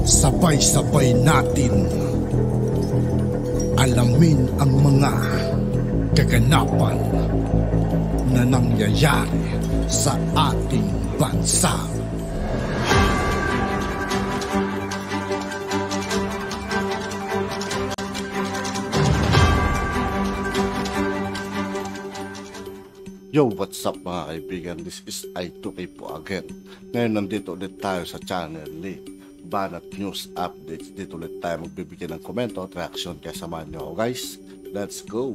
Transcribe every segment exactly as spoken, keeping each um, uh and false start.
Sabay-sabay natin alamin ang mga kaganapan na nangyayari sa ating bansa. Yo, what's up mga kaibigan? This is I two K po again. Ngayon nandito ulit tayo sa channel ni Banat News Updates. Dito ulit tayo magbibigay ng komento at reaction, kaya samahan nyo ako guys. Let's go!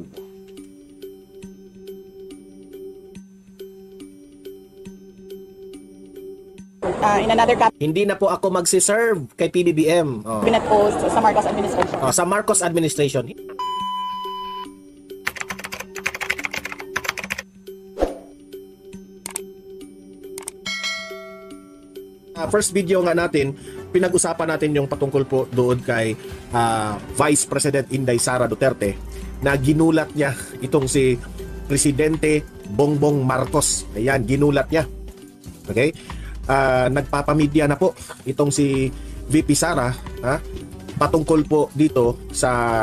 Uh, in another cabinet. Hindi na po ako magsiserve kay P B B M. Oh. Cabinet post sa Marcos administration. Oh, sa Marcos administration. Uh, first video nga natin, pinag-usapan natin yung patungkol po doon kay uh, Vice President Inday Sara Duterte na ginulat niya itong si Presidente Bongbong Marcos. Ayan, ginulat niya. Okay? Uh, nagpapamedya na po itong si V P Sara ha? Patungkol po dito sa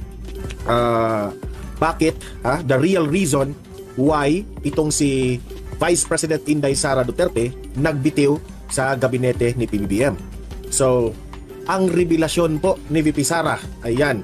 uh, bakit ha? The real reason why itong si Vice President Inday Sara Duterte nagbitiw sa gabinete ni P B B M. So, ang revelasyon po ni V P Sara, ayan,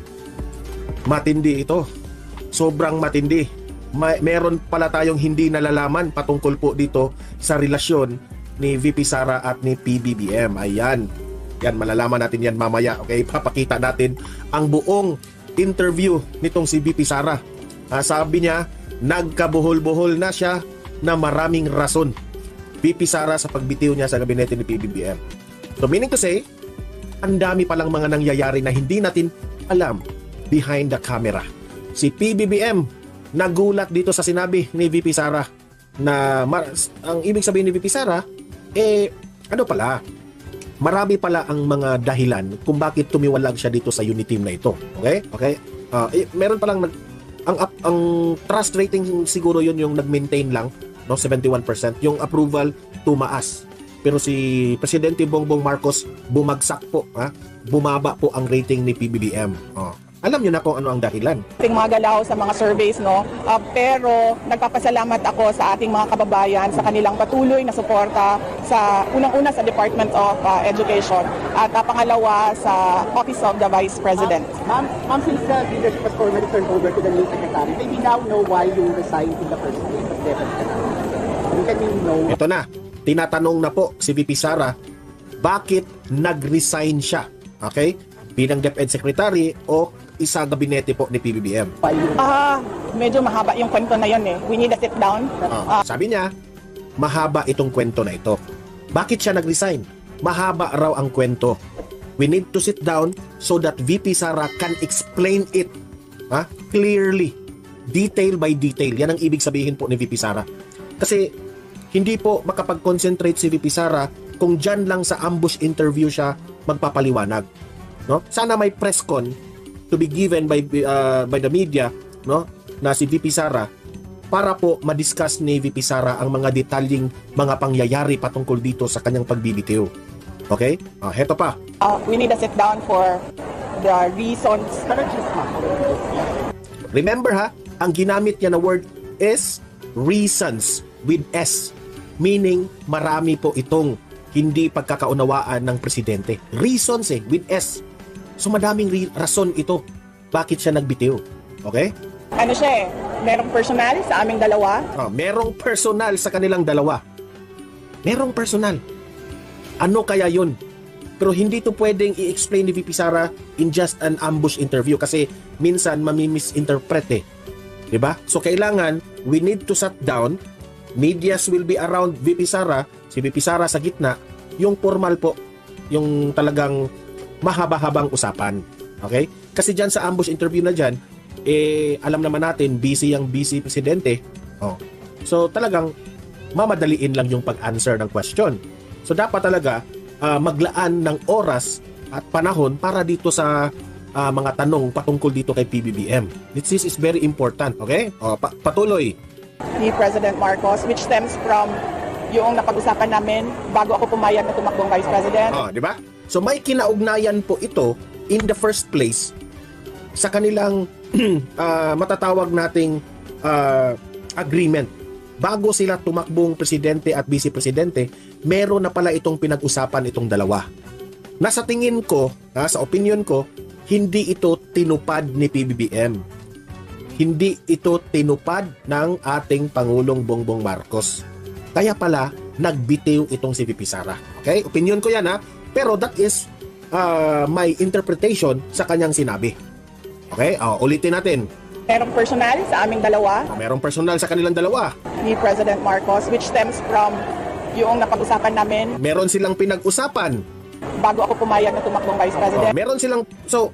matindi ito. Sobrang matindi. May, meron pala tayong hindi nalalaman patungkol po dito sa relasyon ni V P Sara at ni P B B M. Ayan. Yan, malalaman natin yan mamaya. Okay, papakita natin ang buong interview nitong si V P Sara. Ah, sabi niya, nagkabuhol-buhol na siya na maraming rason. V P Sara sa pagbitiw niya sa gabinete ni P B B M. So meaning to say, ang dami palang mga nangyayari na hindi natin alam behind the camera. Si P B B M nagulat dito sa sinabi ni V P Sara na ang ibig sabihin ni V P Sara, eh ano pala, marami pala ang mga dahilan kung bakit tumiwalag siya dito sa unit team na ito. Okay? Okay? Uh, eh, meron palang nag, ang, ang trust rating siguro yun yung nag-maintain lang, no, seventy-one percent. Yung approval tumaas. Pero si Presidente Bongbong Marcos bumagsak po, ha? Bumaba po ang rating ni P B B M. Oh. Alam niyo na kung ano ang dahilan. Ating mga galaw sa mga surveys, no? Uh, pero nagpapasalamat ako sa ating mga kababayan sa kanilang patuloy na suporta sa unang-una sa Department of uh, Education at uh, pangalawa sa Office of the Vice President. Ma'am, ma'am, since the leadership was formally turned over to the new secretary, maybe now know why you resigned in the first place as Deputy Secretary. Can we know? Ito na, tinatanong na po si V P Sara, bakit nag-resign siya? Okay? Bilang DepEd Secretary o isa gabinete po ni P B B M. Ah, uh, medyo mahaba yung kwento na yun eh. We need a sit down. Uh, uh, sabi niya, mahaba itong kwento na ito. Bakit siya nag-resign? Mahaba raw ang kwento. We need to sit down so that V P Sara can explain it ha? Clearly. Detail by detail. Yan ang ibig sabihin po ni V P Sara. Kasi hindi po makapag-concentrate si V P Sara kung dyan lang sa ambush interview siya magpapaliwanag. No? Sana may press con to be given by uh, by the media, no, na si V P Sara para po ma-discuss ni V P Sara ang mga detalyeng mga pangyayari patungkol dito sa kanyang pagbibitiw. Okay? Uh, heto pa. Uh, we need a sit down for the reasons. Remember ha, ang ginamit niya na word is reasons with S. Meaning, marami po itong hindi pagkakaunawaan ng presidente. Reasons eh, with S. So madaming rason ito bakit siya nagbitiw. Okay? Ano siya eh, merong personal sa aming dalawa. Oh, merong personal sa kanilang dalawa. Merong personal. Ano kaya yun? Pero hindi to pwedeng i-explain ni V P Sara in just an ambush interview kasi minsan mami-misinterpret eh. Diba? So kailangan, we need to sit down. Medias will be around V P Sara. Si V P Sara sa gitna. Yung formal po. Yung talagang mahaba-habang usapan. Okay? Kasi dyan sa ambush interview na dyan, eh, alam naman natin, busy ang busy presidente. Oh. So, talagang mamadaliin lang yung pag-answer ng question. So, dapat talaga uh, maglaan ng oras at panahon para dito sa uh, mga tanong patungkol dito kay P B B M. This is very important. Okay? Oh, pa- patuloy. Ni President Marcos, which stems from yung napag-usapan namin bago ako pumayag na tumakbong Vice President. Oh, di ba? So may kinaugnayan po ito in the first place sa kanilang uh, matatawag nating uh, agreement. Bago sila tumakbong presidente at vice presidente, meron na pala itong pinag-usapan itong dalawa. Nasa tingin ko, ha, sa opinion ko, hindi ito tinupad ni P B B M. Hindi ito tinupad ng ating Pangulong Bongbong Marcos. Kaya pala, nagbitiw itong si V P Sara. Okay? Opinion ko yan ha. Pero that is uh, my interpretation sa kanyang sinabi. Okay? Uh, ulitin natin. Merong personal sa aming dalawa Merong personal sa kanilang dalawa. ni President Marcos which stems from yung napag-usapan namin Meron silang pinag-usapan. bago ako pumayag na tumakbong Vice Oh, President. meron silang, so,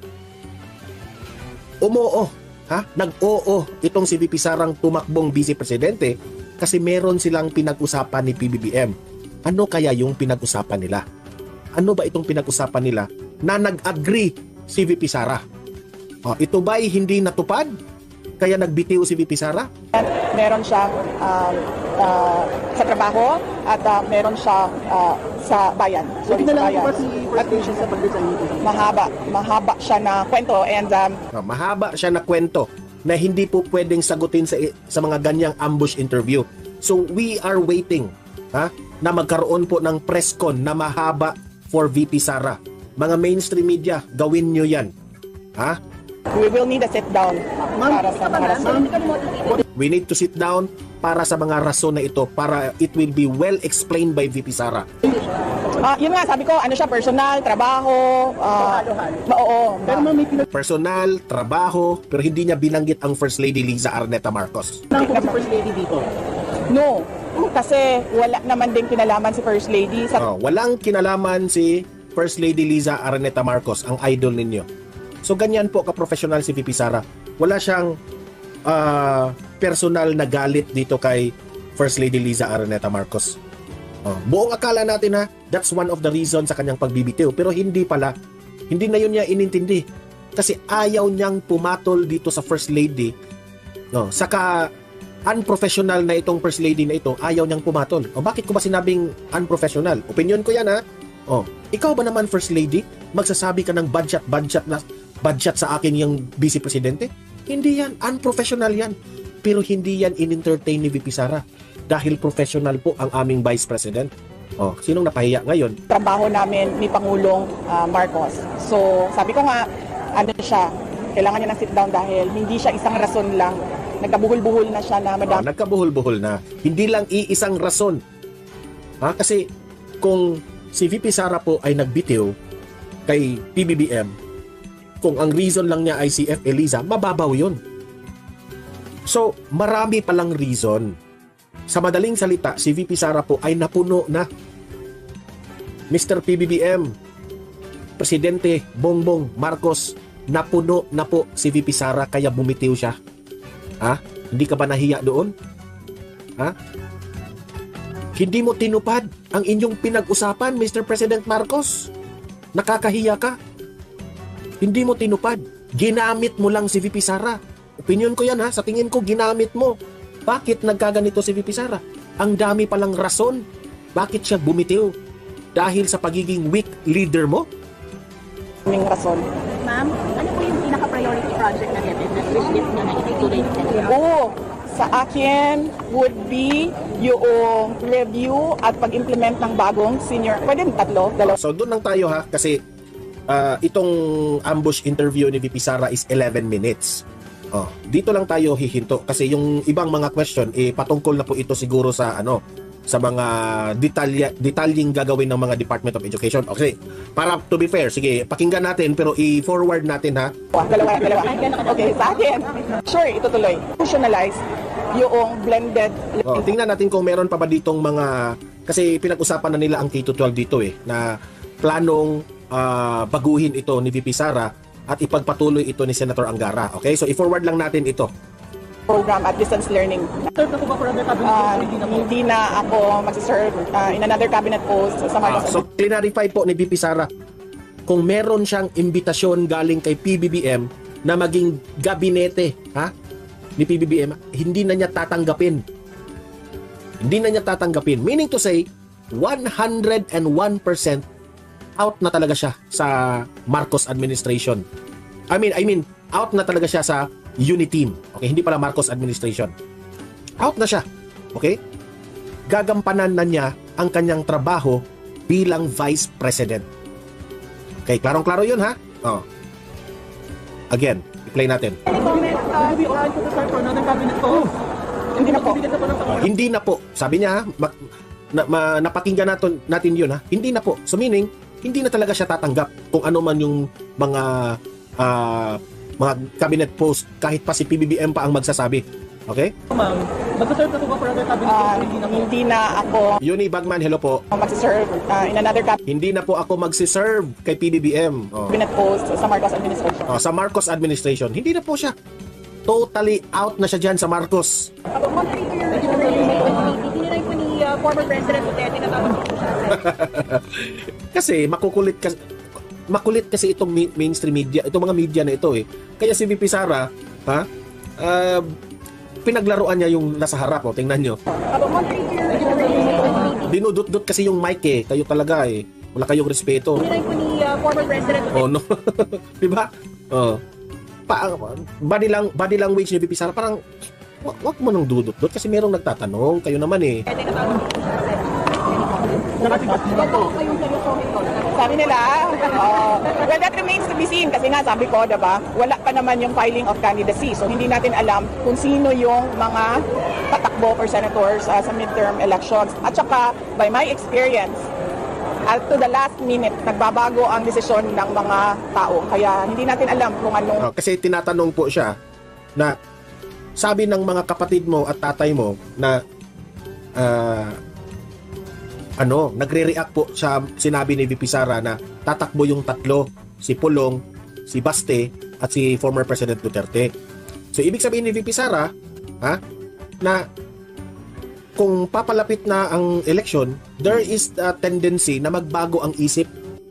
umoo, ha? Nag-oo itong si V P Sarang tumakbong vice presidente kasi meron silang pinag-usapan ni P B B M. Ano kaya yung pinag-usapan nila? Ano ba itong pinag-usapan nila na nag-agree si V P Sara? Oh, ito ba'y hindi natupad? Kaya nagbitiw si V P Sara? Meron siya um, uh, sa trabaho at uh, meron siya uh, sa bayan. Sorry, Hindi na sa lang bayan. po ba si First Lady sa pag-design nito? Mahaba, mahaba siya na kwento and um, Oh, mahaba siya na kwento na hindi po pwedeng sagutin sa sa mga ganyang ambush interview. So we are waiting, ha, na magkaroon po ng press con na mahaba for V P Sara. Mga mainstream media, gawin nyo yan. Ha? we will need a sit down para sa mga rason. We need to sit down para sa mga rason na ito para it will be well explained by V P Sara. Ah, yun nga, sabi ko, ano siya, personal, trabaho, uh, oo. Pero ma'am, may pinag- Personal, trabaho, pero hindi niya binanggit ang First Lady Liza Araneta Marcos. lang po si First Lady dito. No, kasi wala naman din kinalaman si First Lady sa Oh, walang kinalaman si First Lady Liza Araneta Marcos, ang idol ninyo. So ganyan po ka-professional si V P Sara. Wala siyang uh, personal na galit dito kay First Lady Liza Araneta Marcos. Oh, buong akala natin ha, that's one of the reasons sa kanyang pagbibitiw. Pero hindi pala. Hindi na yun niya inintindi. Kasi ayaw niyang pumatol dito sa First Lady. No, saka unprofessional na itong First Lady na ito, ayaw niyang pumatol. O bakit ko ba sinabing unprofessional? Opinion ko yan ha. O, ikaw ba naman First Lady, magsasabi ka ng budget-budget na budget sa akin yung Vice Presidente? Hindi yan. Unprofessional yan. Pero hindi yan in-entertain ni V P Sara. Dahil professional po ang aming Vice President. O, sinong napahiya ngayon? trabaho namin ni Pangulong ah, Marcos. So, sabi ko nga, ano siya, kailangan niya ng sit down dahil hindi siya isang rason lang. Nagkabuhol-buhol na siya na O, madami. nagkabuhol-buhol na. Hindi lang iisang rason. Ha? Kasi kung si V P Sara po ay nagbitiw kay P B B M, kung ang reason lang niya ay si F. Eliza, mababaw yun. So, marami palang reason. Sa madaling salita, si V P Sara po ay napuno na. Mister P B B M, Presidente Bongbong Marcos, napuno na po si V P Sara kaya bumitiw siya. Ha? Hindi ka ba nahiya doon? Ha? Hindi mo tinupad ang inyong pinag-usapan, Mister President Marcos. Nakakahiya ka. Hindi mo tinupad. Ginamit mo lang si V P Sara. Opinion ko yan ha. Sa tingin ko, ginamit mo. Bakit nagkaganito si V P Sara? Ang dami palang rason. Bakit siya bumitiw? Dahil sa pagiging weak leader mo? Daming rason. Ma'am, ano po yung pinaka-priority project na natin na wish list nyo na itutuloy natin? Oo, sa akin would be yung review at pag-implement ng bagong senior. Pwede tatlo, dalawa. So doon lang tayo ha. Kasi uh, itong ambush interview ni V P Sara is eleven minutes. Oh, dito lang tayo hihinto kasi yung ibang mga question eh patungkol na po ito siguro sa ano sa mga detalya detalyeng gagawin ng mga Department of Education. Okay, para to be fair, sige, pakinggan natin pero i-forward natin ha. Dalawa, dalawa. Okay, sa akin, sure, itutuloy. Functionalize yung blended. Oh, tingnan natin kung meron pa ba ditong mga kasi pinag-usapan na nila ang K twelve dito eh na planong uh, baguhin ito ni V P Sara at ipagpatuloy ito ni Senator Angara. Okay? So i-forward lang natin ito. Program at distance learning. Serve na po ba for other cabinet Uh, posts? Hindi na po. hindi na ako magsiserve uh, in another cabinet post sa Ah, Marcos. so clarify po ni V P Sara kung meron siyang imbitasyon galing kay P B B M na maging gabinete ha ni P B B M, hindi na niya tatanggapin. Hindi na niya tatanggapin. Meaning to say, one hundred one percent out na talaga siya sa Marcos administration. I mean, I mean, out na talaga siya sa Uniteam. Okay, hindi pala Marcos administration. Out na siya. Okay? Gagampanan na niya ang kanyang trabaho bilang Vice President. Okay, klarong-klaro yun, ha? Oh. Again, i-play natin. Hindi na po. Oh, hindi na po. Sabi niya, ha? Ma- na, ma- napakinggan natin, natin yun, ha? Hindi na po. So meaning, hindi na talaga siya tatanggap kung ano man yung mga uh, mga cabinet post, kahit pa si P B B M pa ang magsasabi. Okay? Ma'am, magsaserve na po ba for other cabinet Ah, posts? Hindi na po. hindi na ako Yuni Bagman, hello po. magsiserve ah, in another Hindi na po ako magsiserve kay P B B M. Oh. cabinet post sa Marcos administration. Oh, sa Marcos administration. Hindi na po siya. Totally out na siya dyan sa Marcos. About one thing to your Itinirahin po ni uh, former President Duterte na tawag po siya. Kasi makukulit kasi makulit kasi itong mi- mainstream media, itong mga media na ito eh. Kaya si V P Sara, ha? Uh, pinaglaruan niya yung nasa harap, oh. Tingnan nyo. About one thing to your Dinudot-dot kasi yung mic eh. Kayo talaga eh. Wala kayong respeto. Itinirahin po ni uh, former President Duterte. Oh no. 'Di ba? Oh. Pa, body lang body language ni V P Sara parang wag, wag mo nang dudot-dot kasi merong nagtatanong, kayo naman eh. na tawag po siya. Kayong seryosohin ko. Sabi nila, uh, well, that remains to be seen kasi nga sabi ko, diba, wala pa naman yung filing of candidacy. So hindi natin alam kung sino yung mga tatakbo for senators uh, sa midterm elections. At saka, by my experience, at to the last minute, nagbabago ang desisyon ng mga tao. Kaya hindi natin alam kung anong... Oh, kasi tinatanong po siya na sabi ng mga kapatid mo at tatay mo na uh, ano, nagre-react po sa sinabi ni V P Sara na tatakbo yung tatlo, si Pulong, si Baste at si former President Duterte. So ibig sabihin ni V P Sara, ha, na kung papalapit na ang election, there is a tendency na magbago ang isip.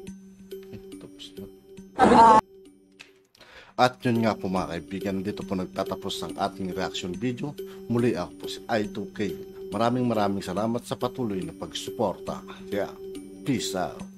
At yun nga po mga kaibigan, dito po nagtatapos ang ating reaction video. Muli ako po si I two K. Maraming maraming salamat sa patuloy na pagsuporta. Kaya, peace out.